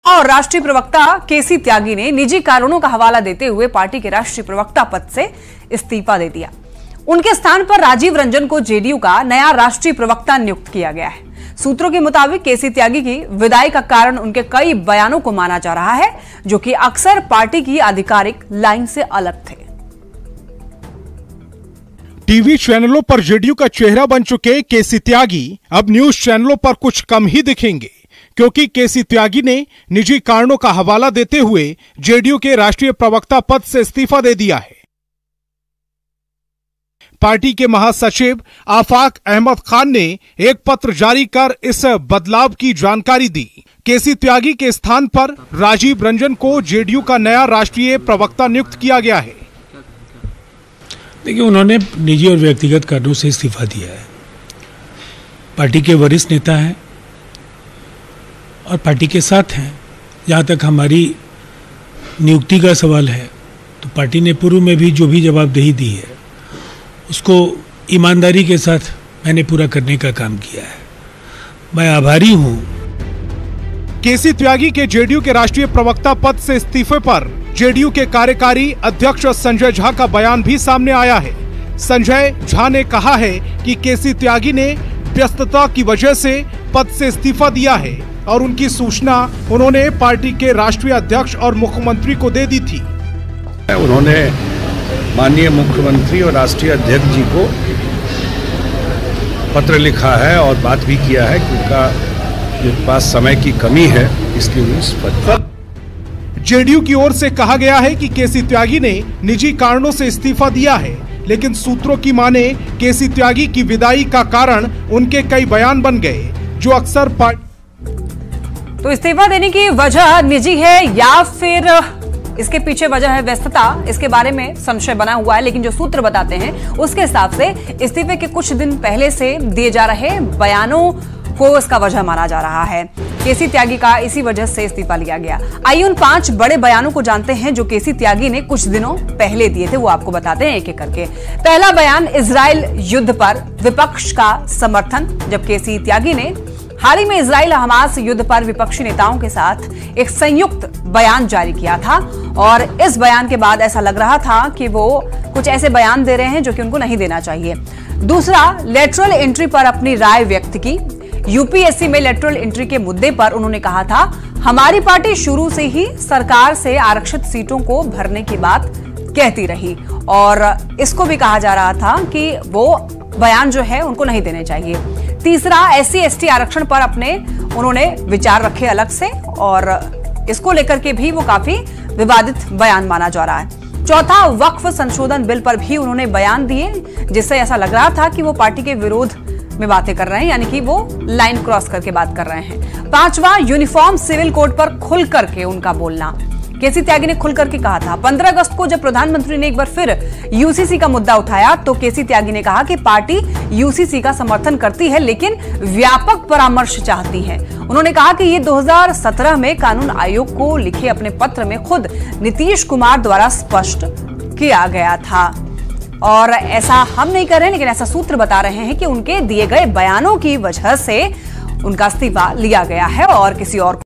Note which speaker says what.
Speaker 1: और राष्ट्रीय प्रवक्ता केसी त्यागी ने निजी कारणों का हवाला देते हुए पार्टी के राष्ट्रीय प्रवक्ता पद से इस्तीफा दे दिया। उनके स्थान पर राजीव रंजन को जेडीयू का नया राष्ट्रीय प्रवक्ता नियुक्त किया गया है। सूत्रों के मुताबिक केसी त्यागी की विदाई का कारण उनके कई बयानों को माना जा रहा है, जो कि अक्सर पार्टी की आधिकारिक लाइन से अलग थे।
Speaker 2: टीवी चैनलों पर जेडीयू का चेहरा बन चुके केसी त्यागी अब न्यूज चैनलों पर कुछ कम ही दिखेंगे, क्योंकि केसी त्यागी ने निजी कारणों का हवाला देते हुए जेडीयू के राष्ट्रीय प्रवक्ता पद से इस्तीफा दे दिया है। पार्टी के महासचिव आफाक अहमद खान ने एक पत्र जारी कर इस बदलाव की जानकारी दी। केसी त्यागी के स्थान पर राजीव रंजन को जेडीयू का नया राष्ट्रीय प्रवक्ता नियुक्त किया गया है।
Speaker 3: देखिए, उन्होंने निजी और व्यक्तिगत कारणों से इस्तीफा दिया है। पार्टी के वरिष्ठ नेता हैं और पार्टी के साथ हैं। जहाँ तक हमारी नियुक्ति का सवाल है, तो पार्टी ने पूर्व में भी जो भी जवाबदेही दी है उसको ईमानदारी के साथ मैंने पूरा करने का काम किया है। मैं आभारी हूँ।
Speaker 2: केसी त्यागी के जेडीयू के राष्ट्रीय प्रवक्ता पद से इस्तीफे पर जेडीयू के कार्यकारी अध्यक्ष संजय झा का बयान भी सामने आया है। संजय झा ने कहा है कि केसी त्यागी ने व्यस्तता की वजह से पद से इस्तीफा दिया है और उनकी सूचना उन्होंने पार्टी के राष्ट्रीय अध्यक्ष और मुख्यमंत्री को दे दी थी।
Speaker 4: उन्होंने माननीय मुख्यमंत्री और राष्ट्रीय अध्यक्ष जी को पत्र लिखा है और बात भी किया है कि उनका पास समय की कमी है, इसलिए इस पद पर।
Speaker 2: जेडीयू की ओर से कहा गया है कि केसी त्यागी ने निजी कारणों से इस्तीफा दिया है, लेकिन सूत्रों की माने केसी त्यागी की विदाई का कारण उनके कई बयान बन गए, जो अक्सर
Speaker 1: तो इस्तीफा देने की वजह निजी है या फिर इसके पीछे वजह है व्यस्तता, इसके बारे में संशय बना हुआ है। लेकिन जो सूत्र बताते हैं उसके हिसाब से इस्तीफे के कुछ दिन पहले से दिए जा रहे बयानों को इसका वजह माना जा रहा है। केसी त्यागी का इसी वजह से इस्तीफा लिया गया। आइए उन 5 बड़े बयानों को जानते हैं जो केसी त्यागी ने कुछ दिनों पहले दिए थे, वो आपको बताते हैं एक एक करके। पहला बयान, इजराइल युद्ध पर विपक्ष का समर्थन। जब केसी त्यागी ने हाल ही में इजराइल हमास युद्ध पर विपक्षी नेताओं के साथ एक संयुक्त बयान जारी किया था और इस बयान के बाद ऐसा लग रहा था कि वो कुछ ऐसे बयान दे रहे हैं जो कि उनको नहीं देना चाहिए। दूसरा, लेटरल एंट्री पर अपनी राय व्यक्त की। यूपीएससी में लेटरल एंट्री के मुद्दे पर उन्होंने कहा था, हमारी पार्टी शुरू से ही सरकार से आरक्षित सीटों को भरने की बात कहती रही और इसको भी कहा जा रहा था कि वो बयान जो है उनको नहीं देने चाहिए। तीसरा, एससी एसटी आरक्षण पर अपने उन्होंने विचार रखे अलग से और इसको लेकर के भी वो काफी विवादित बयान माना जा रहा है। चौथा, वक्फ संशोधन बिल पर भी उन्होंने बयान दिए, जिससे ऐसा लग रहा था कि वो पार्टी के विरोध में बातें कर रहे हैं, यानी कि वो लाइन क्रॉस करके बात कर रहे हैं। पांचवा, यूनिफॉर्म सिविल कोड पर खुल करके उनका बोलना। केसी त्यागी ने खुल करके कहा था, 15 अगस्त को जब प्रधानमंत्री ने एक बार फिर यूसीसी का मुद्दा उठाया तो केसी त्यागी ने कहा कि पार्टी यूसीसी का समर्थन करती है, लेकिन व्यापक परामर्श चाहती है। उन्होंने कहा कि ये 2017 में कानून आयोग को लिखे अपने पत्र में खुद नीतीश कुमार द्वारा स्पष्ट किया गया था और ऐसा हम नहीं कर रहे, लेकिन ऐसा सूत्र बता रहे हैं कि उनके दिए गए बयानों की वजह से उनका इस्तीफा लिया गया है और किसी और